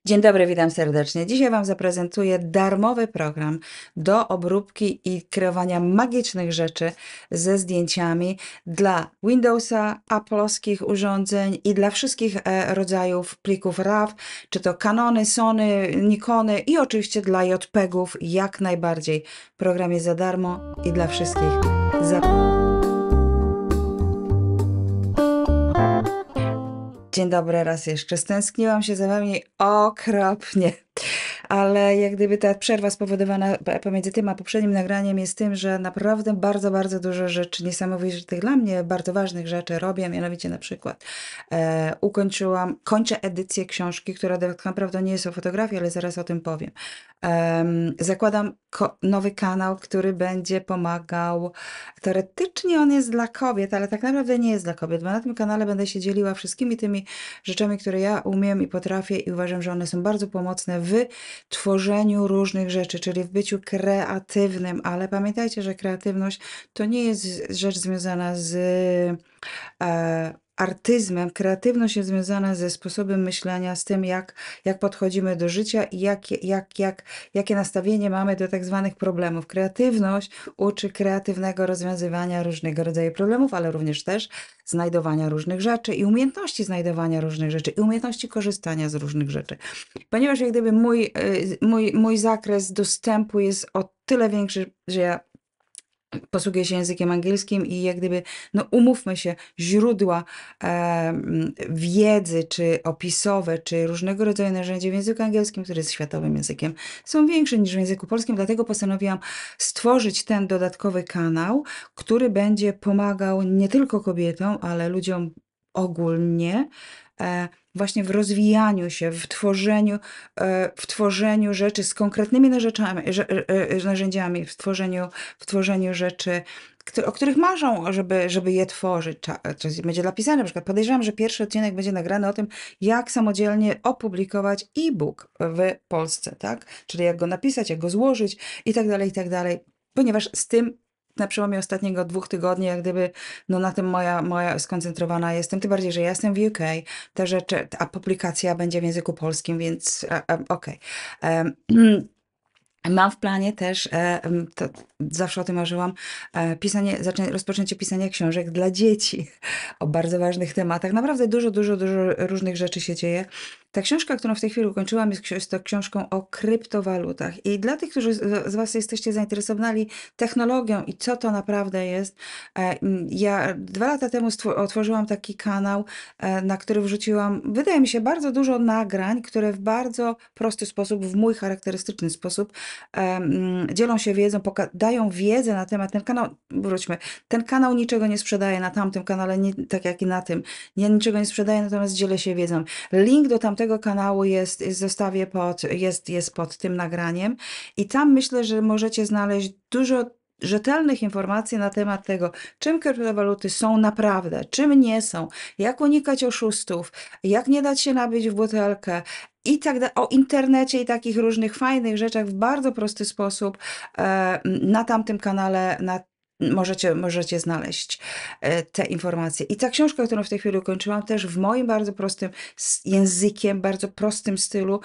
Dzień dobry, witam serdecznie. Dzisiaj Wam zaprezentuję darmowy program do obróbki i kreowania magicznych rzeczy ze zdjęciami dla Windowsa, Apple'owskich urządzeń i dla wszystkich rodzajów plików RAW, czy to Canony, Sony, Nikony i oczywiście dla JPEG-ów jak najbardziej. Program jest za darmo i dla wszystkich. Dzień dobry raz jeszcze. Stęskniłam się za Wami okropnie. Ale jak gdyby ta przerwa spowodowana pomiędzy tym a poprzednim nagraniem jest tym, że naprawdę bardzo, bardzo dużo rzeczy niesamowitych dla mnie, bardzo ważnych rzeczy robię, mianowicie na przykład kończę edycję książki, która tak naprawdę nie jest o fotografii, ale zaraz o tym powiem. Zakładam nowy kanał, który będzie pomagał, teoretycznie on jest dla kobiet, ale tak naprawdę nie jest dla kobiet, bo na tym kanale będę się dzieliła wszystkimi tymi rzeczami, które ja umiem i potrafię i uważam, że one są bardzo pomocne w tworzeniu różnych rzeczy, czyli w byciu kreatywnym, ale pamiętajcie, że kreatywność to nie jest rzecz związana z artyzmem. Kreatywność jest związana ze sposobem myślenia, z tym, jak podchodzimy do życia i jakie nastawienie mamy do tak zwanych problemów. Kreatywność uczy kreatywnego rozwiązywania różnego rodzaju problemów, ale również też znajdowania różnych rzeczy i umiejętności znajdowania różnych rzeczy i umiejętności korzystania z różnych rzeczy. Ponieważ jak gdyby mój zakres dostępu jest o tyle większy, że ja posługuję się językiem angielskim i jak gdyby, no umówmy się, źródła wiedzy, czy opisowe, czy różnego rodzaju narzędzia w języku angielskim, który jest światowym językiem, są większe niż w języku polskim, dlatego postanowiłam stworzyć ten dodatkowy kanał, który będzie pomagał nie tylko kobietom, ale ludziom ogólnie, właśnie w rozwijaniu się, w tworzeniu rzeczy z konkretnymi narzędziami, w tworzeniu rzeczy, o których marzą, żeby je tworzyć. Czasem będzie napisane, na przykład podejrzewam, że pierwszy odcinek będzie nagrany o tym, jak samodzielnie opublikować e-book w Polsce, tak? Czyli jak go napisać, jak go złożyć i tak dalej, ponieważ z tym na przełomie ostatniego 2 tygodni, jak gdyby, no na tym moja skoncentrowana jestem, tym bardziej, że ja jestem w UK, te rzeczy, a publikacja będzie w języku polskim, więc okej. Mam w planie też, to zawsze o tym marzyłam, rozpoczęcie pisania książek dla dzieci o bardzo ważnych tematach. Naprawdę dużo różnych rzeczy się dzieje. Ta książka, którą w tej chwili ukończyłam, jest to książką o kryptowalutach. I dla tych, którzy z Was jesteście zainteresowani technologią i co to naprawdę jest, ja 2 lata temu otworzyłam taki kanał, na który wrzuciłam, wydaje mi się, bardzo dużo nagrań, które w bardzo prosty sposób, w mój charakterystyczny sposób dzielą się wiedzą, dają wiedzę na temat, ten kanał niczego nie sprzedaje, na tamtym kanale, nie, tak jak i na tym, ja niczego nie sprzedaję, natomiast dzielę się wiedzą. Link do tamtego kanału zostawię jest pod tym nagraniem i tam myślę, że możecie znaleźć dużo rzetelnych informacji na temat tego, czym kryptowaluty są naprawdę, czym nie są, jak unikać oszustów, jak nie dać się nabić w butelkę, i tak dalej, o internecie i takich różnych fajnych rzeczach w bardzo prosty sposób na tamtym kanale możecie znaleźć te informacje. I ta książka, którą w tej chwili ukończyłam, też w moim bardzo prostym językiem, bardzo prostym stylu,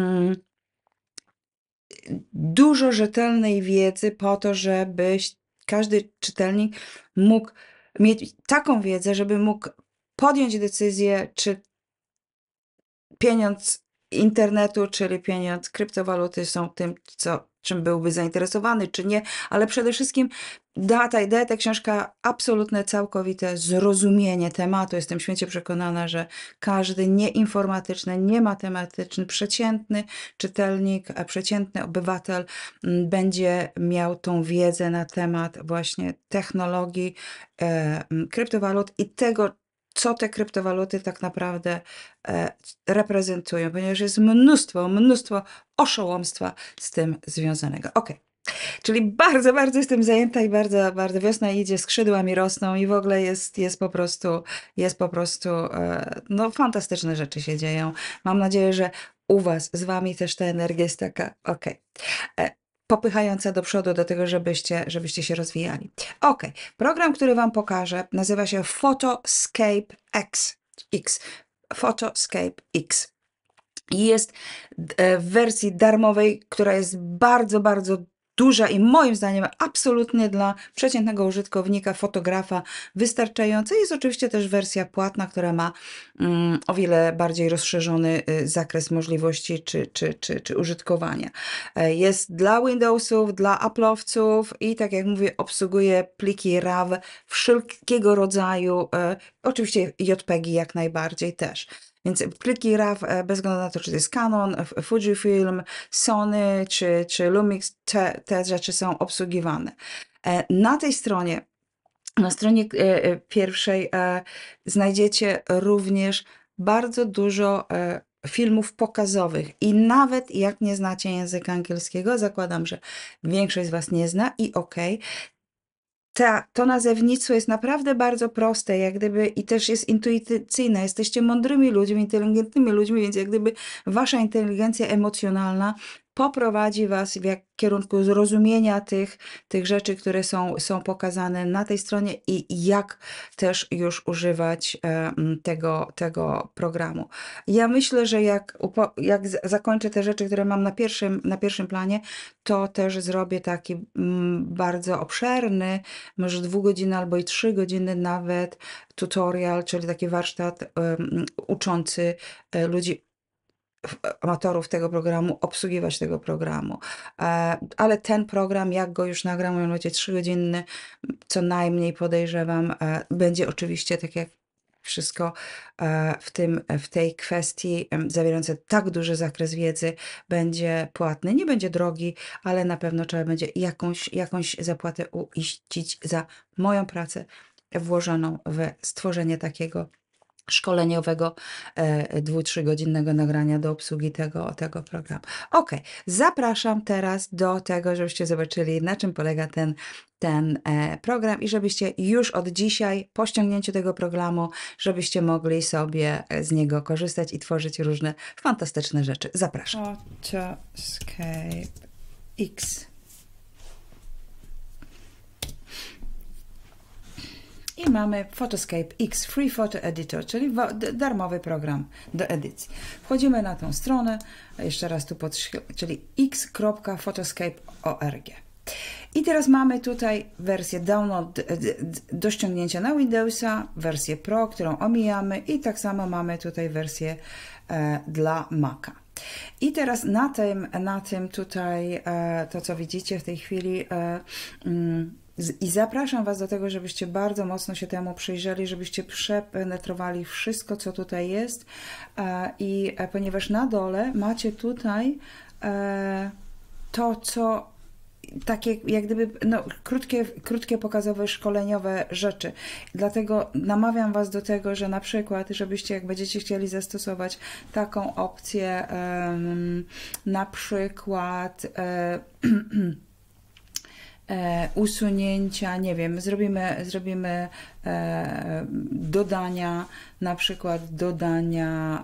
dużo rzetelnej wiedzy po to, żeby każdy czytelnik mógł mieć taką wiedzę, żeby mógł podjąć decyzję, czy pieniądz internetu, czyli pieniądz kryptowaluty są tym, czym byłby zainteresowany, czy nie, ale przede wszystkim daje ta książka absolutne, całkowite zrozumienie tematu. Jestem święcie przekonana, że każdy nieinformatyczny, niematematyczny, przeciętny czytelnik, przeciętny obywatel będzie miał tą wiedzę na temat właśnie technologii, kryptowalut i tego, co te kryptowaluty tak naprawdę reprezentują, ponieważ jest mnóstwo oszołomstwa z tym związanego. Czyli bardzo jestem zajęta i bardzo wiosna idzie, skrzydła mi rosną i w ogóle jest po prostu, no fantastyczne rzeczy się dzieją. Mam nadzieję, że u Was, z Wami też ta energia jest taka, popychająca do przodu do tego, żebyście się rozwijali. Program, który Wam pokażę, nazywa się Photoscape X. Photoscape X. I jest w wersji darmowej, która jest bardzo, bardzo duża i moim zdaniem absolutnie dla przeciętnego użytkownika, fotografa wystarczająca. Jest oczywiście też wersja płatna, która ma o wiele bardziej rozszerzony zakres możliwości czy użytkowania. Jest dla Windowsów, dla Apple'owców i tak jak mówię, obsługuje pliki RAW wszelkiego rodzaju, oczywiście JPEGi jak najbardziej też. Więc pliki RAW, bez względu na to, czy to jest Canon, Fujifilm, Sony czy Lumix, te rzeczy są obsługiwane. Na tej stronie, na stronie pierwszej znajdziecie również bardzo dużo filmów pokazowych i nawet jak nie znacie języka angielskiego, zakładam, że większość z Was nie zna i okej, to nazewnictwo jest naprawdę bardzo proste, jak gdyby i też jest intuicyjne. Jesteście mądrymi ludźmi, inteligentnymi ludźmi, więc jak gdyby wasza inteligencja emocjonalna poprowadzi was w kierunku zrozumienia tych rzeczy, które są pokazane na tej stronie i jak też już używać tego programu. Ja myślę, że jak zakończę te rzeczy, które mam na pierwszym planie, to też zrobię taki bardzo obszerny, może 2 godziny albo i 3 godziny nawet tutorial, czyli taki warsztat uczący ludzi, amatorów tego programu, obsługiwać tego programu. Ale ten program, jak go już nagram, on będzie 3-godzinny, co najmniej podejrzewam, będzie oczywiście tak jak wszystko w tej kwestii zawierające tak duży zakres wiedzy będzie płatny. Nie będzie drogi, ale na pewno trzeba będzie jakąś zapłatę uiścić za moją pracę włożoną w stworzenie takiego szkoleniowego 2-3 godzinnego nagrania do obsługi tego programu. Ok, zapraszam teraz do tego, żebyście zobaczyli, na czym polega ten program i żebyście już od dzisiaj po ściągnięciu tego programu, żebyście mogli sobie z niego korzystać i tworzyć różne fantastyczne rzeczy. Zapraszam. Photoscape X. I mamy Photoscape X Free Photo Editor, czyli darmowy program do edycji. Wchodzimy na tą stronę, jeszcze raz tu czyli x.photoscape.org. I teraz mamy tutaj wersję download do ściągnięcia na Windowsa, wersję Pro, którą omijamy i tak samo mamy tutaj wersję dla Maca. I teraz na tym tutaj to, co widzicie w tej chwili, i zapraszam Was do tego, żebyście bardzo mocno się temu przyjrzeli, żebyście przepenetrowali wszystko, co tutaj jest. I ponieważ na dole macie tutaj to, co takie jak gdyby krótkie pokazowe, szkoleniowe rzeczy. Dlatego namawiam Was do tego, że na przykład, żebyście jak będziecie chcieli zastosować taką opcję, na przykład usunięcia, nie wiem, zrobimy dodania, na przykład dodania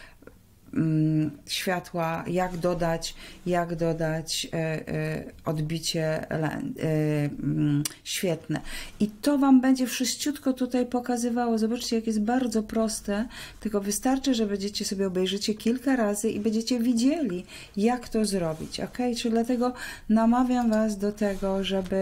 światła, jak dodać odbicie świetne. I to Wam będzie wszyściutko tutaj pokazywało. Zobaczcie, jak jest bardzo proste, tylko wystarczy, że będziecie sobie obejrzycie kilka razy i będziecie widzieli, jak to zrobić. Ok? Czyli dlatego namawiam Was do tego,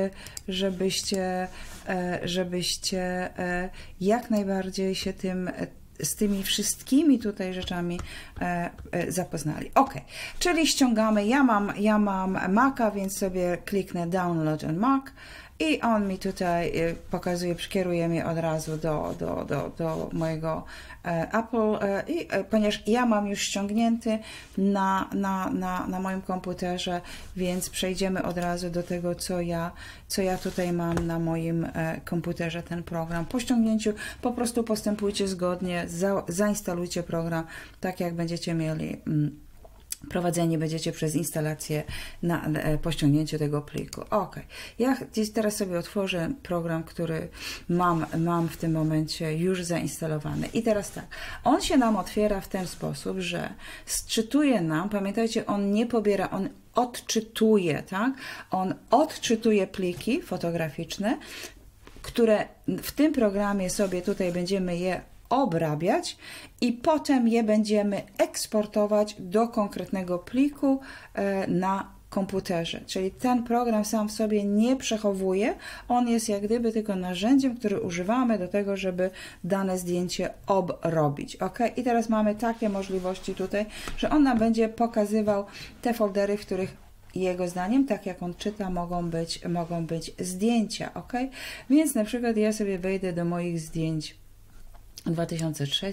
żebyście jak najbardziej się z tymi wszystkimi tutaj rzeczami zapoznali. Ok, czyli ściągamy, ja mam Maca, więc sobie kliknę Download on Mac i on mi tutaj pokazuje, przekieruje mnie od razu do mojego Apple i ponieważ ja mam już ściągnięty na moim komputerze, więc przejdziemy od razu do tego, co ja tutaj mam na moim komputerze, ten program. Po ściągnięciu po prostu postępujcie zgodnie, zainstalujcie program tak, jak będziecie mieli prowadzeni będziecie przez instalację po ściągnięciu tego pliku. Ok, ja teraz sobie otworzę program, który mam w tym momencie już zainstalowany. I teraz tak, on się nam otwiera w ten sposób, że sczytuje nam, pamiętajcie, on nie pobiera, on odczytuje, tak? On odczytuje pliki fotograficzne, które w tym programie sobie tutaj będziemy je obrabiać i potem je będziemy eksportować do konkretnego pliku na komputerze. Czyli ten program sam w sobie nie przechowuje, on jest jak gdyby tylko narzędziem, które używamy do tego, żeby dane zdjęcie obrobić. Ok? I teraz mamy takie możliwości tutaj, że on nam będzie pokazywał te foldery, w których jego zdaniem, tak jak on czyta, mogą być zdjęcia. Ok? Więc na przykład ja sobie wejdę do moich zdjęć 2023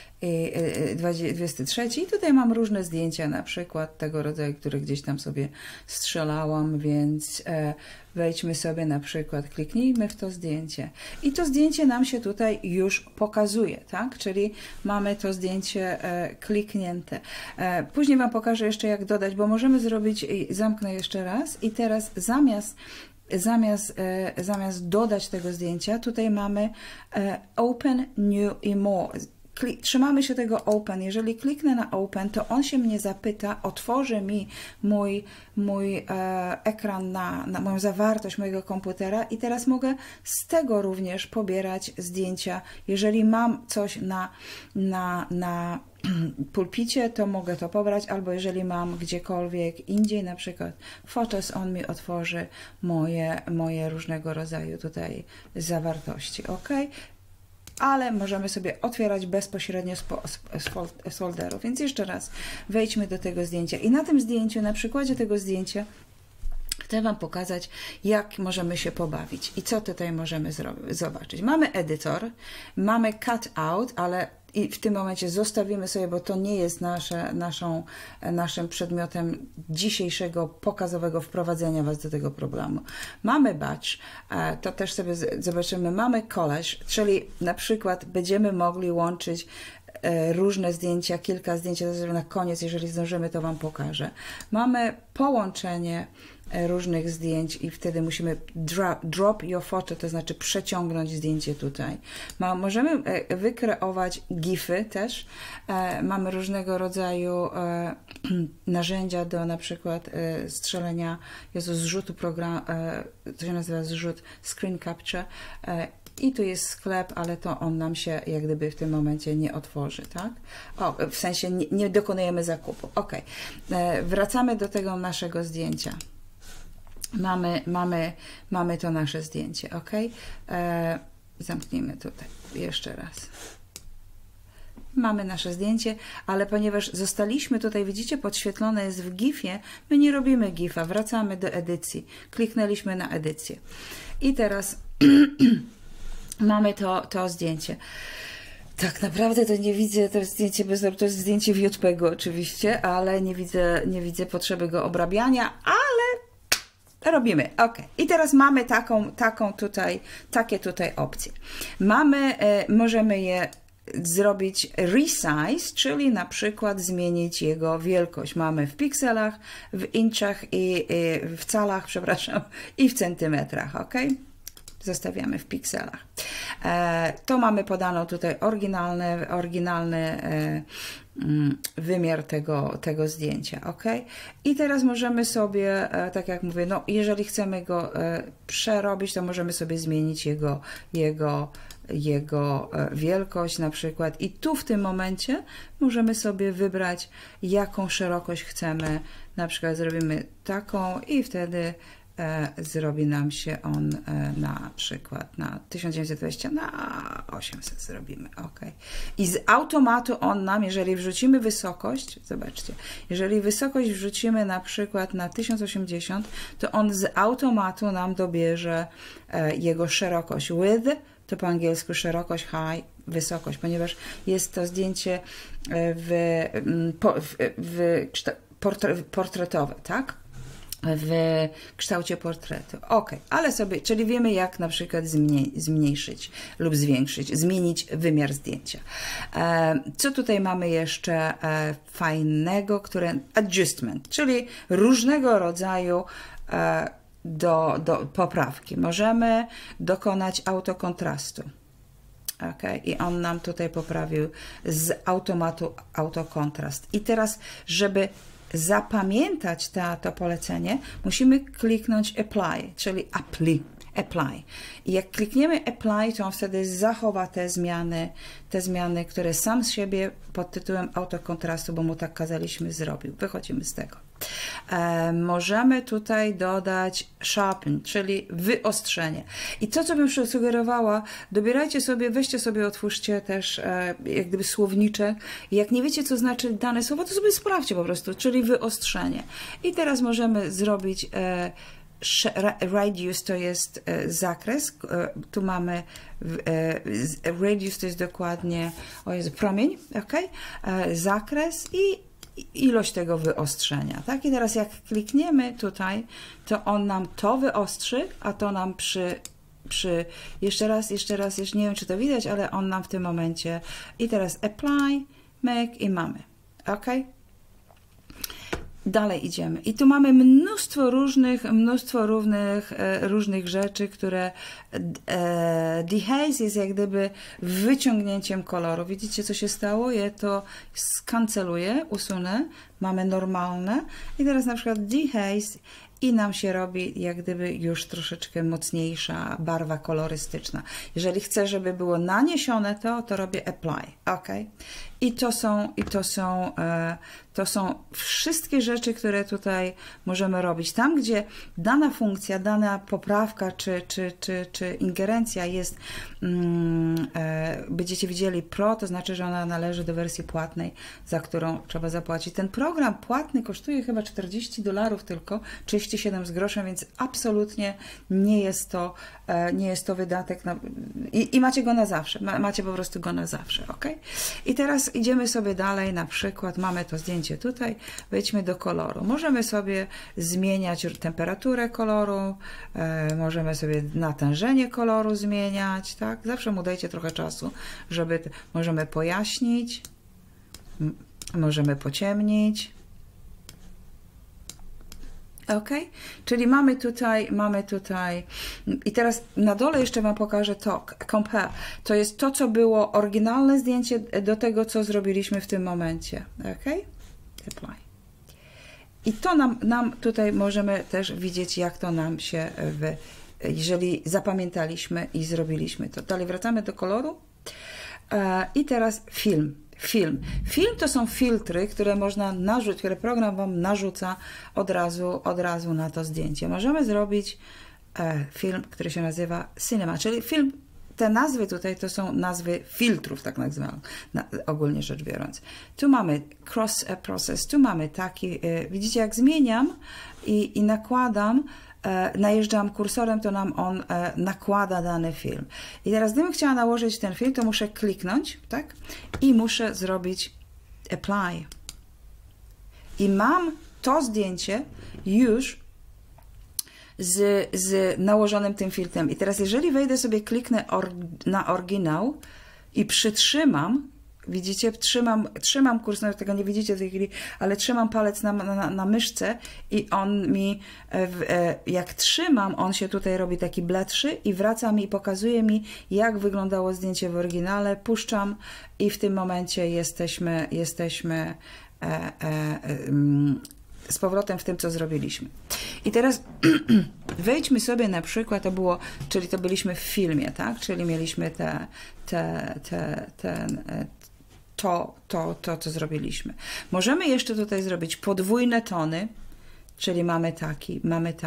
i tutaj mam różne zdjęcia, na przykład tego rodzaju, które gdzieś tam sobie strzelałam, więc wejdźmy sobie na przykład, kliknijmy w to zdjęcie i to zdjęcie nam się tutaj już pokazuje, tak? Czyli mamy to zdjęcie kliknięte. Później Wam pokażę jeszcze, jak dodać, bo możemy zrobić, zamknę jeszcze raz i teraz zamiast dodać tego zdjęcia, tutaj mamy Open, New i More. Trzymamy się tego Open. Jeżeli kliknę na Open, to on się mnie zapyta, otworzy mi mój ekran na moją zawartość mojego komputera i teraz mogę z tego również pobierać zdjęcia. Jeżeli mam coś na pulpicie, to mogę to pobrać, albo jeżeli mam gdziekolwiek indziej, na przykład Photos, on mi otworzy moje różnego rodzaju tutaj zawartości, ok? Ale możemy sobie otwierać bezpośrednio z folderu. Więc jeszcze raz wejdźmy do tego zdjęcia i na tym zdjęciu, na przykładzie tego zdjęcia chcę Wam pokazać, jak możemy się pobawić i co tutaj możemy zobaczyć. Mamy edytor, mamy cut out, ale i w tym momencie zostawimy sobie, bo to nie jest naszym przedmiotem dzisiejszego pokazowego wprowadzenia Was do tego problemu. Mamy batch, to też sobie zobaczymy. Mamy collage, czyli na przykład będziemy mogli łączyć różne zdjęcia, kilka zdjęć, na koniec, jeżeli zdążymy, to Wam pokażę. Mamy połączenie różnych zdjęć i wtedy musimy drop your photo, to znaczy przeciągnąć zdjęcie tutaj. Możemy wykreować gify też. Mamy różnego rodzaju narzędzia do na przykład strzelenia, zrzutu programu, to się nazywa zrzut screen capture. I tu jest sklep, ale to on nam się jak gdyby w tym momencie nie otworzy, tak? W sensie nie dokonujemy zakupu. Ok. Wracamy do tego naszego zdjęcia. Mamy to nasze zdjęcie, ok? Zamknijmy tutaj jeszcze raz. Mamy nasze zdjęcie, ale ponieważ zostaliśmy tutaj, widzicie, podświetlone jest w GIF-ie, my nie robimy GIF-a, wracamy do edycji. Kliknęliśmy na edycję. I teraz mamy to zdjęcie. Tak naprawdę to nie widzę, to zdjęcie to jest zdjęcie w JPEG-u oczywiście, ale nie widzę potrzeby go obrabiania, ale robimy. Ok. I teraz mamy takie tutaj opcje. Możemy je zrobić resize, czyli na przykład zmienić jego wielkość. Mamy w pikselach, w inczach i w calach, przepraszam, i w centymetrach. Ok. Zostawiamy w pikselach. To mamy podano tutaj oryginalny wymiar tego zdjęcia, ok? I teraz możemy sobie, tak jak mówię, no jeżeli chcemy go przerobić, to możemy sobie zmienić jego wielkość na przykład i tu w tym momencie możemy sobie wybrać, jaką szerokość chcemy, na przykład zrobimy taką i wtedy zrobi nam się on na przykład na 1920 na 800 zrobimy, ok. I z automatu on nam, jeżeli wrzucimy wysokość, zobaczcie, jeżeli wysokość wrzucimy na przykład na 1080, to on z automatu nam dobierze jego szerokość width, to po angielsku szerokość, high, wysokość, ponieważ jest to zdjęcie portretowe, tak? W kształcie portretu. Ok, ale sobie, czyli wiemy, jak na przykład zmniejszyć lub zwiększyć, zmienić wymiar zdjęcia. Co tutaj mamy jeszcze fajnego, adjustment, czyli różnego rodzaju do poprawki. Możemy dokonać autokontrastu. Okay. I on nam tutaj poprawił z automatu autokontrast. I teraz, żeby zapamiętać to polecenie, musimy kliknąć apply, czyli apply. I jak klikniemy apply, to on wtedy zachowa te zmiany, które sam z siebie pod tytułem autokontrastu, bo mu tak kazaliśmy, zrobił. Wychodzimy z tego. Możemy tutaj dodać sharpen, czyli wyostrzenie. I to, co bym sugerowała, dobierajcie sobie, weźcie sobie, otwórzcie też jak gdyby słowniczek. I jak nie wiecie, co znaczy dane słowo, to sobie sprawdźcie po prostu, czyli wyostrzenie. I teraz możemy zrobić radius, to jest zakres. Tu mamy radius, to jest dokładnie, promień, ok? Zakres i ilość tego wyostrzenia, tak? I teraz jak klikniemy tutaj, to on nam to wyostrzy, a to nam jeszcze raz, nie wiem, czy to widać, ale on nam w tym momencie i teraz apply, make i mamy, ok? Dalej idziemy. I tu mamy mnóstwo różnych rzeczy, które dehaze jest jak gdyby wyciągnięciem koloru. Widzicie, co się stało? Ja to skanceluję, usunę. Mamy normalne. I teraz na przykład dehaze i nam się robi jak gdyby już troszeczkę mocniejsza barwa kolorystyczna. Jeżeli chcę, żeby było naniesione to robię apply. Ok? I to są wszystkie rzeczy, które tutaj możemy robić. Tam, gdzie dana funkcja, dana poprawka czy ingerencja jest, będziecie widzieli Pro, to znaczy, że ona należy do wersji płatnej, za którą trzeba zapłacić. Ten program płatny kosztuje chyba $40 tylko, 37 z groszem, więc absolutnie nie jest to wydatek. I macie go na zawsze. Macie po prostu go na zawsze. Ok? I teraz idziemy sobie dalej, na przykład mamy to zdjęcie tutaj, wejdźmy do koloru. Możemy sobie zmieniać temperaturę koloru, możemy sobie natężenie koloru zmieniać, tak? Zawsze mu dajcie trochę czasu, możemy pojaśnić, możemy pociemnić. Ok? Czyli mamy tutaj i teraz na dole jeszcze Wam pokażę to, compare. To jest to, co było oryginalne zdjęcie do tego, co zrobiliśmy w tym momencie. Ok? Apply. I to nam tutaj możemy też widzieć, jak to nam się, jeżeli zapamiętaliśmy i zrobiliśmy to. Dalej wracamy do koloru. I teraz film. Film to są filtry, które można narzucić, które program Wam narzuca od razu na to zdjęcie. Możemy zrobić film, który się nazywa Cinema, czyli film, te nazwy tutaj to są nazwy filtrów, tak nazywam, ogólnie rzecz biorąc. Tu mamy cross process, tu mamy taki, widzicie, jak zmieniam i nakładam, najeżdżam kursorem, to nam on nakłada dany film. I teraz, gdybym chciała nałożyć ten film, to muszę kliknąć, tak? I muszę zrobić apply. I mam to zdjęcie już z nałożonym tym filtrem. I teraz, jeżeli wejdę sobie, kliknę na oryginał i przytrzymam, widzicie, trzymam kurs, no tego nie widzicie w tej chwili, ale trzymam palec na myszce i on mi, jak trzymam, on się tutaj robi taki bledszy i wraca mi i pokazuje mi, jak wyglądało zdjęcie w oryginale. Puszczam i w tym momencie jesteśmy z powrotem w tym, co zrobiliśmy. I teraz wejdźmy sobie na przykład, czyli to byliśmy w filmie, tak? Czyli mieliśmy to, co zrobiliśmy. Możemy jeszcze tutaj zrobić podwójne tony, czyli mamy taki.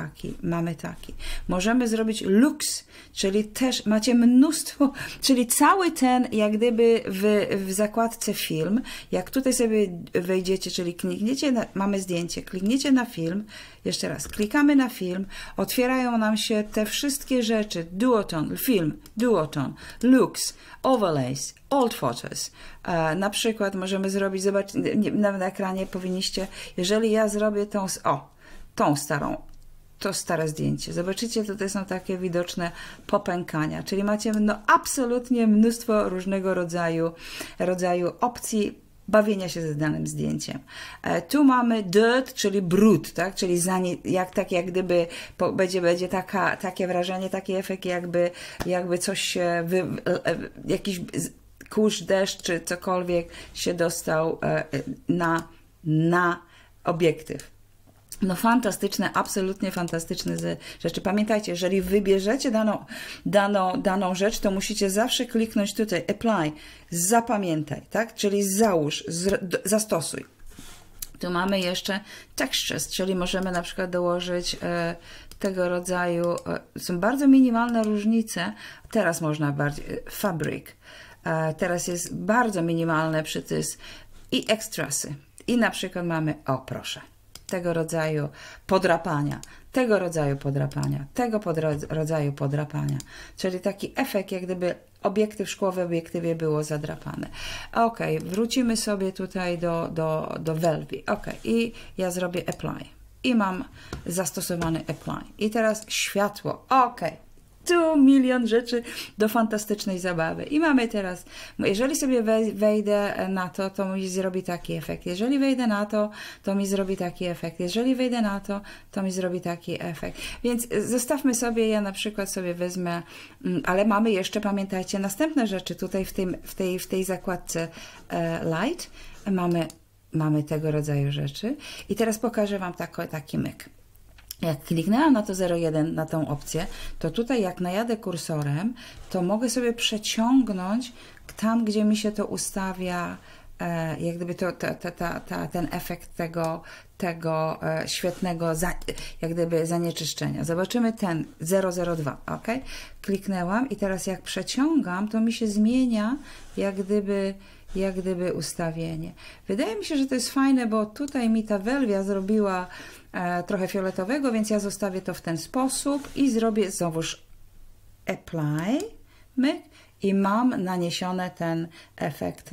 Możemy zrobić lux, czyli też macie mnóstwo, czyli cały ten, jak gdyby w zakładce film, jak tutaj sobie wejdziecie, czyli klikniecie, mamy zdjęcie, klikniecie na film, jeszcze raz, klikamy na film, otwierają nam się te wszystkie rzeczy, duotone, film, duotone, lux, overlays, old photos. Na przykład możemy zrobić, zobaczcie, na ekranie powinniście, jeżeli ja zrobię tą starą, to stare zdjęcie. Zobaczycie, tutaj są takie widoczne popękania, czyli macie absolutnie mnóstwo różnego rodzaju opcji bawienia się ze danym zdjęciem. Tu mamy dirt, czyli brud, tak? Czyli jak gdyby będzie takie wrażenie, taki efekt, jakby coś się, jakiś kurz, deszcz, czy cokolwiek się dostał na obiektyw. No fantastyczne, absolutnie fantastyczne rzeczy. Pamiętajcie, jeżeli wybierzecie daną rzecz, to musicie zawsze kliknąć tutaj apply, zapamiętaj, tak? Czyli załóż, zastosuj. Tu mamy jeszcze textures, czyli możemy na przykład dołożyć tego rodzaju, są bardzo minimalne różnice. Teraz można bardziej, fabric, teraz jest bardzo minimalny przycisk i extrasy. I na przykład mamy, o proszę, tego rodzaju podrapania, tego rodzaju podrapania, tego rodzaju podrapania. Czyli taki efekt, jak gdyby obiektyw szkło w obiektywie było zadrapane. Ok, wrócimy sobie tutaj do Velvy. Ok, i ja zrobię apply. I mam zastosowany apply. I teraz światło. Ok. Tu milion rzeczy do fantastycznej zabawy. I mamy teraz, jeżeli sobie wejdę na to, to mi zrobi taki efekt. Jeżeli wejdę na to, to mi zrobi taki efekt. Jeżeli wejdę na to, to mi zrobi taki efekt. Więc zostawmy sobie, ja na przykład sobie wezmę, ale mamy jeszcze, pamiętajcie, następne rzeczy tutaj w tej zakładce Light. Mamy tego rodzaju rzeczy. I teraz pokażę Wam taki myk. Jak kliknęłam na to 0,1, na tą opcję, to tutaj jak najadę kursorem, to mogę sobie przeciągnąć tam, gdzie mi się to ustawia, jak gdyby ten efekt tego świetnego jak gdyby zanieczyszczenia. Zobaczymy ten 002, ok? Kliknęłam i teraz jak przeciągam, to mi się zmienia jak gdyby ustawienie. Wydaje mi się, że to jest fajne, bo tutaj mi ta Velvia zrobiła trochę fioletowego, więc ja zostawię to w ten sposób i zrobię znowuż apply, myk, i mam naniesiony ten efekt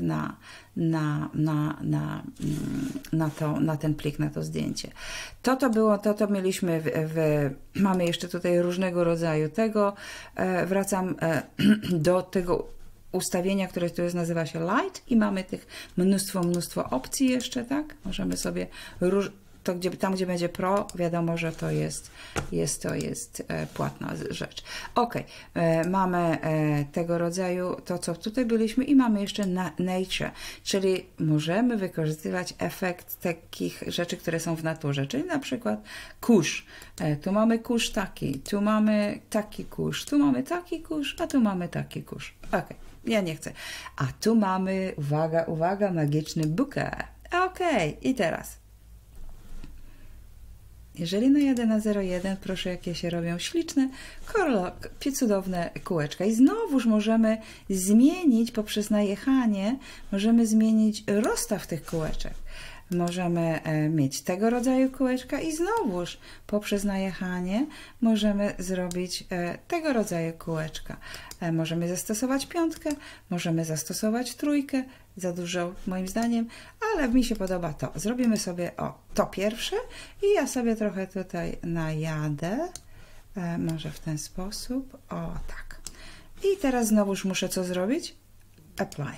na ten plik, na to zdjęcie. To mieliśmy mamy jeszcze tutaj różnego rodzaju tego. Wracam do tego ustawienia, które tu nazywa się Light i mamy tych mnóstwo opcji jeszcze, tak? Możemy sobie tam, gdzie będzie Pro, wiadomo, że to jest płatna rzecz. Ok, mamy tego rodzaju, to co tutaj byliśmy i mamy jeszcze Nature, czyli możemy wykorzystywać efekt takich rzeczy, które są w naturze, czyli na przykład kurz. Tu mamy kurz taki, tu mamy taki kurz, tu mamy taki kurz, a tu mamy taki kurz. Ok, ja nie chcę. A tu mamy, uwaga, magiczny bouquet. Ok, i teraz jeżeli najadę na 0,1, proszę, jakie się robią śliczne, cudowne kółeczka. I znowuż możemy zmienić poprzez najechanie, możemy zmienić rozstaw tych kółeczek. Możemy mieć tego rodzaju kółeczka i znowuż poprzez najechanie możemy zrobić tego rodzaju kółeczka. Możemy zastosować 5, możemy zastosować 3, za dużo moim zdaniem, ale mi się podoba to. Zrobimy sobie to pierwsze i ja sobie trochę tutaj najadę, może w ten sposób, tak. I teraz znowuż muszę co zrobić? Apply.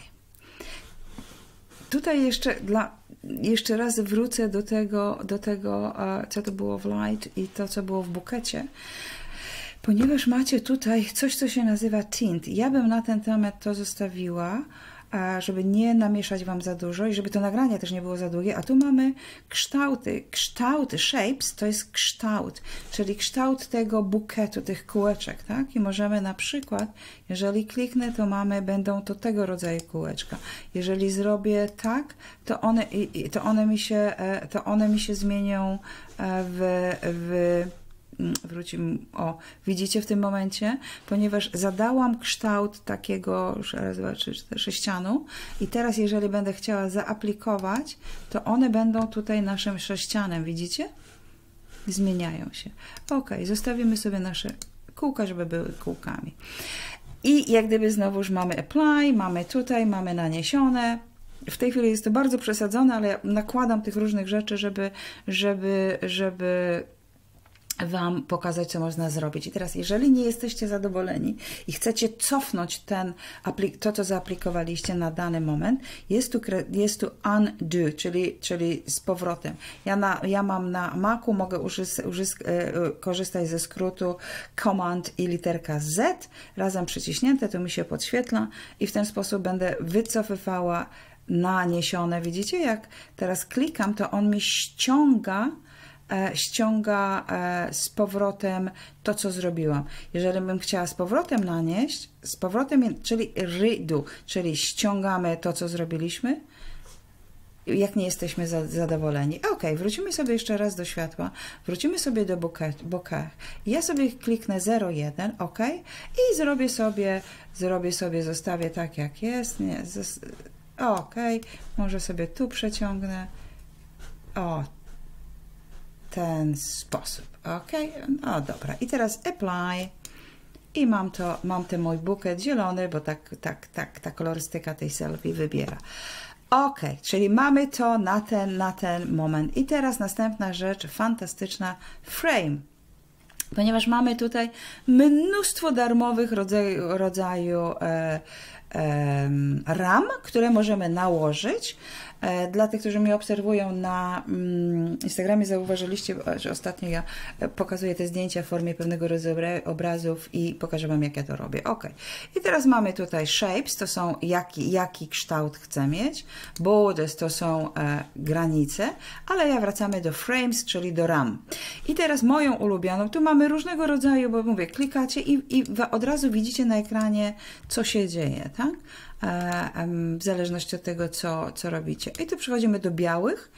Tutaj jeszcze raz wrócę do tego, co to było w Light i to, co było w bukiecie, ponieważ macie tutaj coś, co się nazywa tint. Ja bym na ten temat to zostawiła, żeby nie namieszać Wam za dużo i żeby to nagranie też nie było za długie, a tu mamy kształty. Shapes to jest kształt, czyli kształt tego bukietu, tych kółeczek, tak? I możemy na przykład, jeżeli kliknę, to będą to tego rodzaju kółeczka. Jeżeli zrobię tak, to one mi się zmienią wrócimy, widzicie w tym momencie, ponieważ zadałam kształt takiego, raz, dwa, trzy, cztery, sześcianu i teraz jeżeli będę chciała zaaplikować, to one będą tutaj naszym sześcianem, widzicie? Zmieniają się. Ok, zostawimy sobie nasze kółka, żeby były kółkami. I jak gdyby znowuż mamy apply, mamy naniesione. W tej chwili jest to bardzo przesadzone, ale ja nakładam tych różnych rzeczy, żeby Wam pokazać, co można zrobić. I teraz, jeżeli nie jesteście zadowoleni i chcecie cofnąć to, co zaaplikowaliście na dany moment, jest tu undo, czyli z powrotem. Ja mam na Macu, mogę korzystać ze skrótu Command i literka Z, razem przyciśnięte, to mi się podświetla i w ten sposób będę wycofywała naniesione. Widzicie, jak teraz klikam, to on mi ściąga z powrotem to, co zrobiłam. Jeżeli bym chciała z powrotem nanieść, z powrotem, czyli redo, czyli ściągamy to, co zrobiliśmy, jak nie jesteśmy zadowoleni. Ok, wrócimy sobie jeszcze raz do światła, wrócimy sobie do bokeh. Ja sobie kliknę 0,1, ok, i zrobię sobie, zostawię tak jak jest, nie, ok, może sobie tu przeciągnę, o, ten sposób, ok, o dobra, i teraz apply i mam ten mój bukiet zielony, bo ta kolorystyka tej selfie wybiera. Ok, czyli mamy to na ten moment. I teraz następna rzecz, fantastyczna, frame. Ponieważ mamy tutaj mnóstwo darmowych rodzaju ram, które możemy nałożyć. Dla tych, którzy mnie obserwują na Instagramie, zauważyliście, że ostatnio ja pokazuję te zdjęcia w formie pewnego rodzaju obrazów i pokażę Wam, jak ja to robię. Ok. I teraz mamy tutaj shapes, to są jaki kształt chcę mieć. Borders to są granice, ale ja wracamy do frames, czyli do ram. I teraz moją ulubioną, tu mamy różnego rodzaju, bo mówię, klikacie i od razu widzicie na ekranie, co się dzieje, tak? W zależności od tego, co robicie. I tu przechodzimy do białych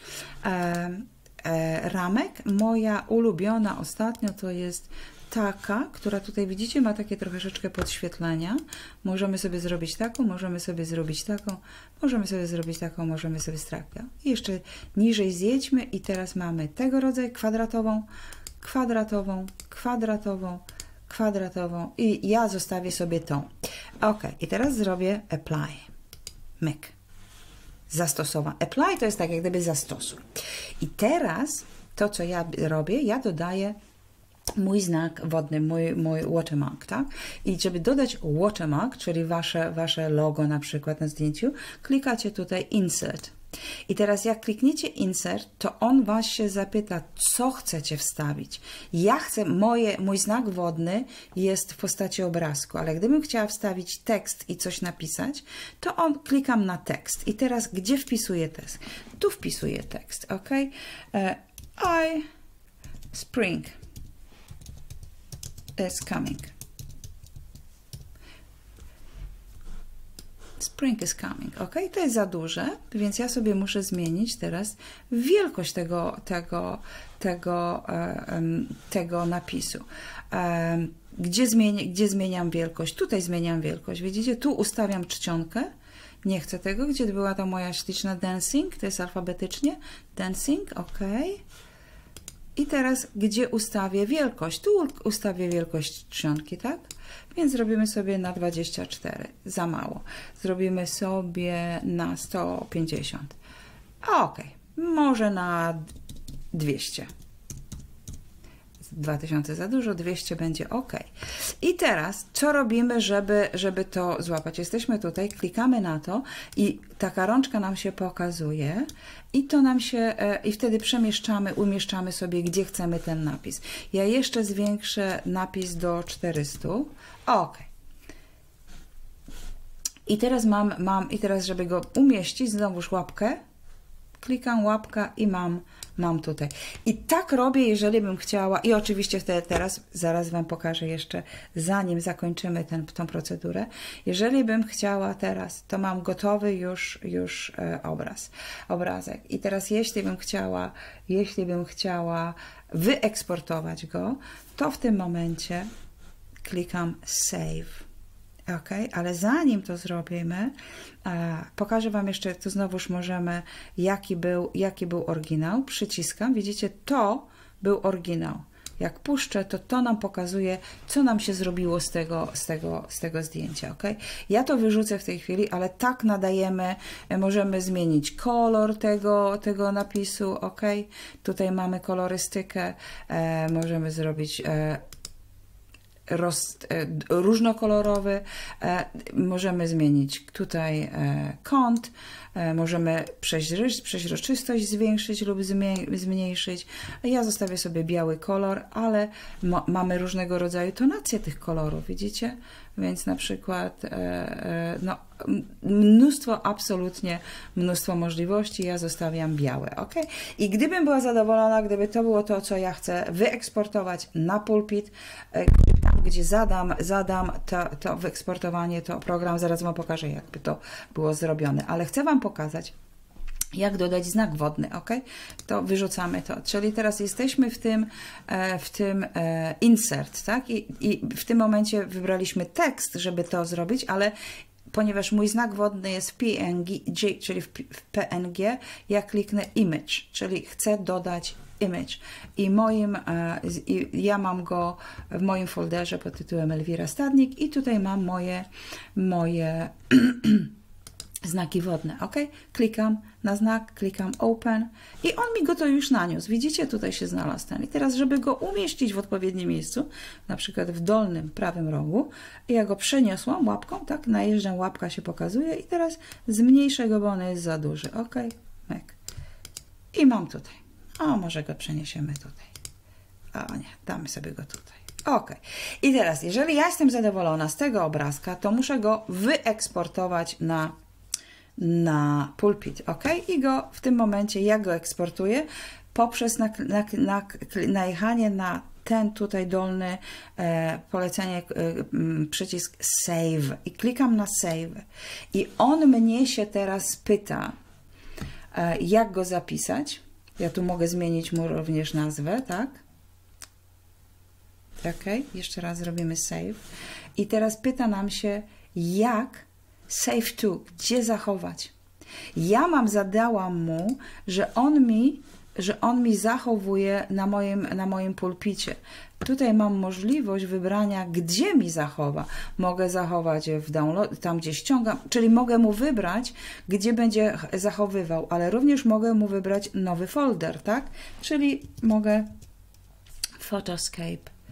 ramek. Moja ulubiona ostatnio to jest taka, która tutaj widzicie, ma takie troszeczkę podświetlenia. Możemy sobie zrobić taką, możemy sobie zrobić taką, możemy sobie zrobić taką, możemy sobie taką. I jeszcze niżej zjedźmy i teraz mamy tego rodzaju kwadratową, kwadratową, kwadratową, kwadratową i ja zostawię sobie tą. Ok, i teraz zrobię apply. Myk. Zastosować. Apply to jest tak jak gdyby zastosuj. I teraz to, co ja robię, ja dodaję mój znak wodny, mój watermark, tak? I żeby dodać watermark, czyli wasze logo na przykład na zdjęciu, klikacie tutaj insert. I teraz jak klikniecie insert, to on was się zapyta, co chcecie wstawić. Ja chcę, mój znak wodny jest w postaci obrazku, ale gdybym chciała wstawić tekst i coś napisać, to klikam na tekst. I teraz gdzie wpisuję tekst? Tu wpisuję tekst, ok? Spring is coming. Spring is coming, ok? To jest za duże, więc ja sobie muszę zmienić teraz wielkość tego napisu. Gdzie zmieniam wielkość? Tutaj zmieniam wielkość, widzicie? Tu ustawiam czcionkę. Nie chcę tego, gdzie była ta moja śliczna dancing, to jest alfabetycznie. Dancing, ok. I teraz gdzie ustawię wielkość? Tu ustawię wielkość czcionki, tak? Więc zrobimy sobie na 24. Za mało. Zrobimy sobie na 150. Ok. Może na 200. 2000 za dużo, 200 będzie ok. I teraz co robimy, żeby to złapać? Jesteśmy tutaj, klikamy na to i taka rączka nam się pokazuje i to nam się, i wtedy umieszczamy sobie, gdzie chcemy ten napis. Ja jeszcze zwiększę napis do 400. Ok. I teraz i teraz, żeby go umieścić, znowuż łapkę, klikam łapka i mam tutaj. I tak robię, jeżeli bym chciała, i oczywiście teraz, zaraz Wam pokażę jeszcze, zanim zakończymy tą procedurę, jeżeli bym chciała teraz, to mam gotowy już obrazek. I teraz jeśli bym chciała wyeksportować go, to w tym momencie klikam Save. Ok, ale zanim to zrobimy, pokażę Wam jeszcze, to znowuż możemy, jaki był oryginał. Przyciskam, widzicie, to był oryginał. Jak puszczę, to nam pokazuje, co nam się zrobiło z tego zdjęcia. Ok, ja to wyrzucę w tej chwili, ale tak nadajemy, możemy zmienić kolor tego napisu. Ok, tutaj mamy kolorystykę, możemy zrobić różnokolorowy. Możemy zmienić tutaj kąt, możemy przeźroczystość zwiększyć lub zmniejszyć. Ja zostawię sobie biały kolor, ale mamy różnego rodzaju tonacje tych kolorów, widzicie? Więc na przykład no, absolutnie mnóstwo możliwości. Ja zostawiam białe, ok? I gdybym była zadowolona, gdyby to było to, co ja chcę wyeksportować na pulpit, gdzie zadam to wyeksportowanie, to program, zaraz Wam pokażę, jakby to było zrobione, ale chcę Wam pokazać, jak dodać znak wodny, ok? To wyrzucamy to. Czyli teraz jesteśmy w tym insert, tak? I w tym momencie wybraliśmy tekst, żeby to zrobić, ale ponieważ mój znak wodny jest w PNG, czyli w PNG, ja kliknę image, czyli chcę dodać image. Ja mam go w moim folderze pod tytułem Elwira Stadnik i tutaj mam moje znaki wodne, ok? Klikam na znak, klikam open i on mi go to już naniósł. Widzicie, tutaj się znalazł ten. I teraz, żeby go umieścić w odpowiednim miejscu, na przykład w dolnym prawym rogu, ja go przeniosłam łapką, tak? Najeżdżam, łapka się pokazuje i teraz zmniejszę go, bo on jest za duży, ok? I mam tutaj. O, może go przeniesiemy tutaj. O nie, damy sobie go tutaj. Ok. I teraz, jeżeli ja jestem zadowolona z tego obrazka, to muszę go wyeksportować na pulpit, ok? I go w tym momencie, jak go eksportuję? Poprzez najechanie na ten tutaj dolny polecenie, przycisk Save i klikam na Save. I on mnie się teraz pyta, jak go zapisać. Ja tu mogę zmienić mu również nazwę, tak? Ok, jeszcze raz zrobimy Save. I teraz pyta nam się, jak Save to, gdzie zachować. Ja zadałam mu, że on mi zachowuje na moim pulpicie. Tutaj mam możliwość wybrania, gdzie mi zachowa. Mogę zachować w download, tam gdzie ściągam, czyli mogę mu wybrać, gdzie będzie zachowywał, ale również mogę mu wybrać nowy folder, tak? Czyli mogę Photoscape.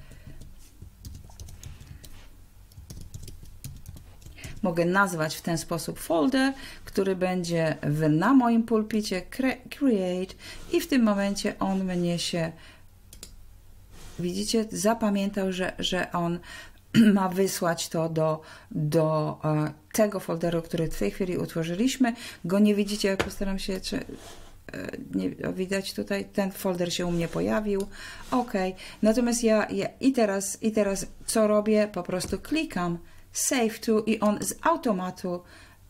Mogę nazwać w ten sposób folder, który będzie na moim pulpicie, create i w tym momencie on mnie się, widzicie, zapamiętał, że on ma wysłać to do tego folderu, który w tej chwili utworzyliśmy. Go nie widzicie, jak postaram się, czy nie widać tutaj, ten folder się u mnie pojawił. Ok, natomiast i teraz co robię? Po prostu klikam Save to i on z automatu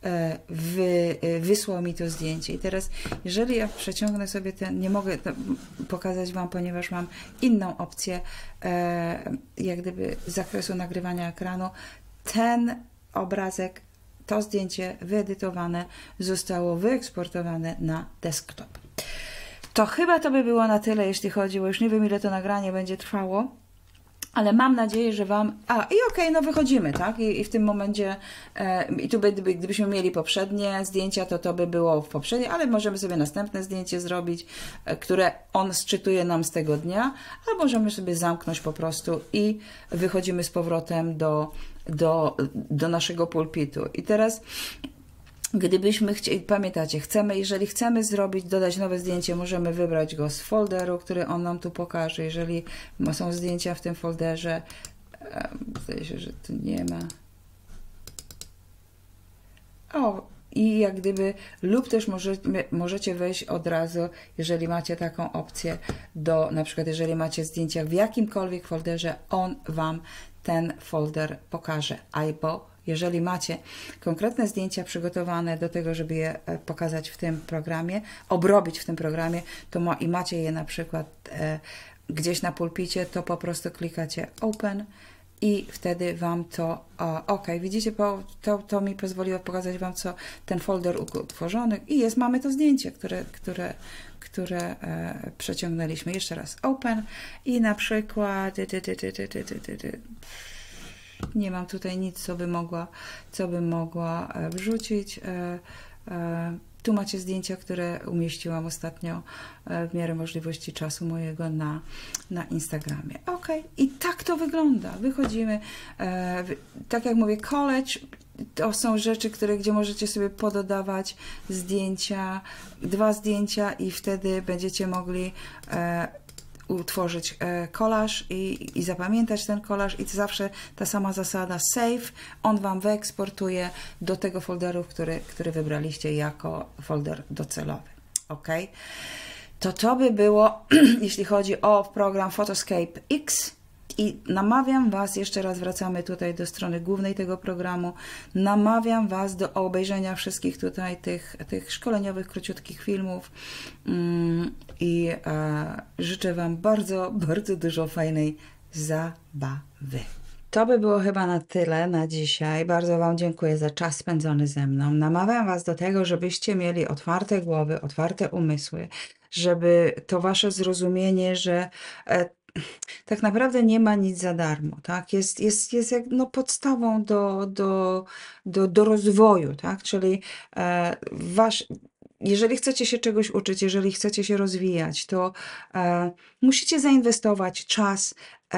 wysłał mi to zdjęcie. I teraz, jeżeli ja przeciągnę sobie ten, nie mogę pokazać Wam, ponieważ mam inną opcję, jak gdyby z zakresu nagrywania ekranu, ten obrazek, to zdjęcie wyedytowane zostało wyeksportowane na desktop. To chyba to by było na tyle, jeśli chodzi, bo już nie wiem, ile to nagranie będzie trwało. Ale mam nadzieję, że Wam... okej, no wychodzimy, tak? I w tym momencie, i tu gdybyśmy mieli poprzednie zdjęcia, to by było w poprzedniej, ale możemy sobie następne zdjęcie zrobić, które on sczytuje nam z tego dnia, a możemy sobie zamknąć po prostu i wychodzimy z powrotem do naszego pulpitu. I teraz... Gdybyśmy chcieli, pamiętacie, jeżeli chcemy dodać nowe zdjęcie, możemy wybrać go z folderu, który on nam tu pokaże. Jeżeli są zdjęcia w tym folderze, zdaje się, że tu nie ma. I jak gdyby, lub też możecie wejść od razu, jeżeli macie taką opcję, na przykład jeżeli macie zdjęcia w jakimkolwiek folderze, on Wam ten folder pokaże, albo jeżeli macie konkretne zdjęcia przygotowane do tego, żeby je pokazać w tym programie, obrobić w tym programie, i macie je na przykład gdzieś na pulpicie, to po prostu klikacie Open i wtedy Wam to... ok, widzicie, to mi pozwoliło pokazać Wam, co ten folder utworzony i mamy to zdjęcie, które przeciągnęliśmy. Jeszcze raz Open i na przykład... Nie mam tutaj nic, co by mogła wrzucić. Tu macie zdjęcia, które umieściłam ostatnio w miarę możliwości czasu mojego na Instagramie. Ok, i tak to wygląda. Wychodzimy, tak jak mówię, college to są rzeczy, gdzie możecie sobie pododawać zdjęcia, 2 zdjęcia i wtedy będziecie mogli utworzyć kolaż i zapamiętać ten kolaż i zawsze ta sama zasada save, on Wam wyeksportuje do tego folderu, który wybraliście jako folder docelowy. Ok? To by było, jeśli chodzi o program Photoscape X. I namawiam Was, jeszcze raz wracamy tutaj do strony głównej tego programu, namawiam Was do obejrzenia wszystkich tutaj tych szkoleniowych, króciutkich filmów i życzę Wam bardzo, bardzo dużo fajnej zabawy. To by było chyba na tyle na dzisiaj. Bardzo Wam dziękuję za czas spędzony ze mną. Namawiam Was do tego, żebyście mieli otwarte głowy, otwarte umysły, żeby to Wasze zrozumienie, że tak naprawdę nie ma nic za darmo, tak? Jest jak podstawą do rozwoju, tak? Czyli jeżeli chcecie się czegoś uczyć, jeżeli chcecie się rozwijać, to musicie zainwestować czas,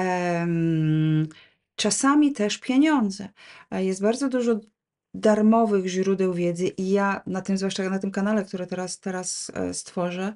czasami też pieniądze. Jest bardzo dużo darmowych źródeł wiedzy i ja zwłaszcza na tym kanale, który teraz stworzę,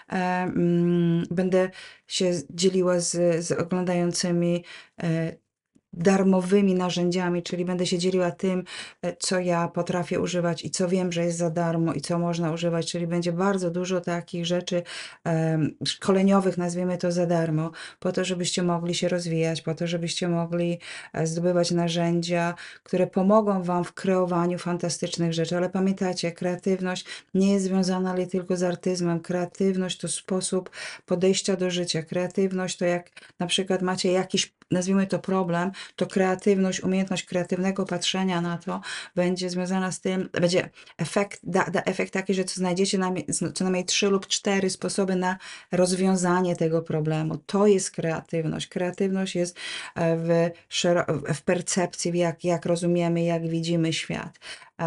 będę się dzieliła z oglądającymi darmowymi narzędziami, czyli będę się dzieliła tym, co ja potrafię używać i co wiem, że jest za darmo i co można używać, czyli będzie bardzo dużo takich rzeczy szkoleniowych, nazwijmy to za darmo, po to, żebyście mogli się rozwijać, po to, żebyście mogli zdobywać narzędzia, które pomogą Wam w kreowaniu fantastycznych rzeczy. Ale pamiętajcie, kreatywność nie jest związana tylko z artyzmem. Kreatywność to sposób podejścia do życia. Kreatywność to jak na przykład macie jakiś, nazwijmy to problem, to kreatywność, umiejętność kreatywnego patrzenia na to będzie związana z tym, będzie da efekt taki, że znajdziecie co najmniej 3 lub 4 sposoby na rozwiązanie tego problemu. To jest kreatywność. Kreatywność jest w percepcji, jak rozumiemy, jak widzimy świat.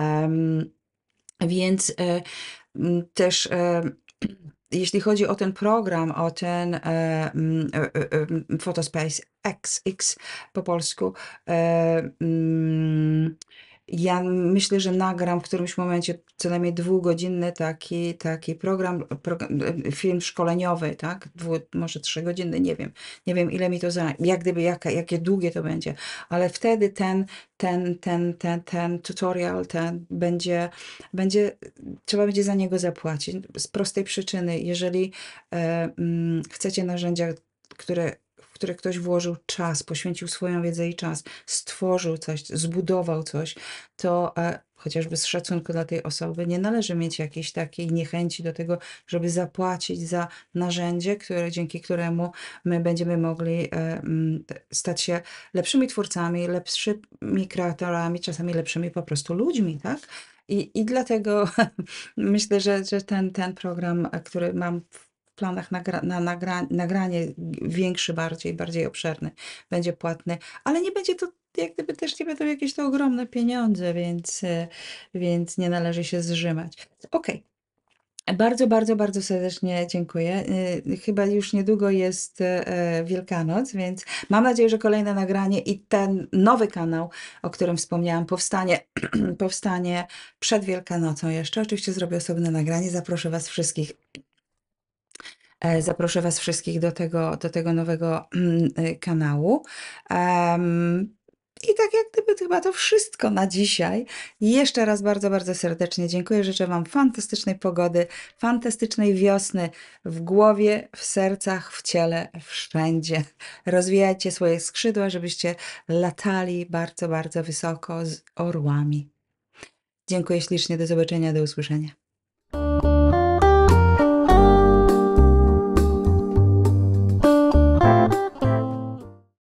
Więc też jeśli chodzi o ten program, o ten Photospace X po polsku, ja myślę, że nagram w którymś momencie co najmniej 2-godzinny taki program, film szkoleniowy, tak? Może 3-godzinny, nie wiem ile mi to zajmie, jakie długie to będzie, ale wtedy ten tutorial, trzeba będzie za niego zapłacić. Z prostej przyczyny, jeżeli chcecie narzędzia, w które ktoś włożył czas, poświęcił swoją wiedzę i czas, stworzył coś, zbudował coś, to chociażby z szacunku dla tej osoby nie należy mieć jakiejś takiej niechęci do tego, żeby zapłacić za narzędzie, dzięki któremu my będziemy mogli stać się lepszymi twórcami, lepszymi kreatorami, czasami lepszymi po prostu ludźmi, tak? I dlatego myślę, że ten program, który mam w planach nagranie większy, bardziej obszerny, będzie płatny, ale nie będzie to, jak gdyby też nie będą jakieś to ogromne pieniądze, więc nie należy się zżymać. Okej. Bardzo, bardzo, bardzo serdecznie dziękuję. Chyba już niedługo jest Wielkanoc, więc mam nadzieję, że kolejne nagranie i ten nowy kanał, o którym wspomniałam, powstanie przed Wielkanocą jeszcze. Oczywiście zrobię osobne nagranie. Zaproszę Was wszystkich do tego nowego kanału. I tak jak gdyby chyba to wszystko na dzisiaj. Jeszcze raz bardzo, bardzo serdecznie dziękuję. Życzę Wam fantastycznej pogody, fantastycznej wiosny w głowie, w sercach, w ciele, wszędzie. Rozwijajcie swoje skrzydła, żebyście latali bardzo, bardzo wysoko z orłami. Dziękuję ślicznie. Do zobaczenia, do usłyszenia.